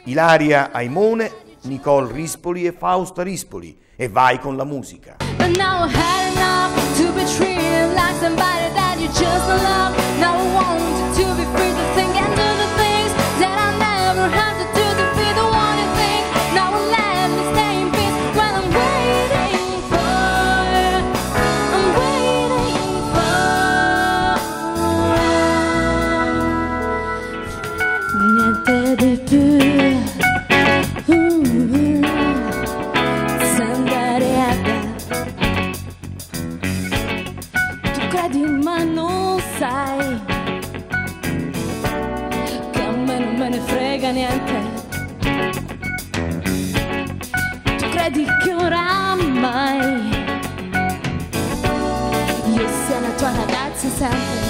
Ilaria Aimone, Nicole Rispoli e Fausta Rispoli. E vai con la musica. But now I had enough to be treated like somebody that you just love. Now I want to be free to think and do the things that I never had to do to be the one you think. Now I let me stay in peace when I'm waiting for, niente di più. Ma non sai che a me non me ne frega niente. Tu credi che oramai io sia la tua ragazza sempre.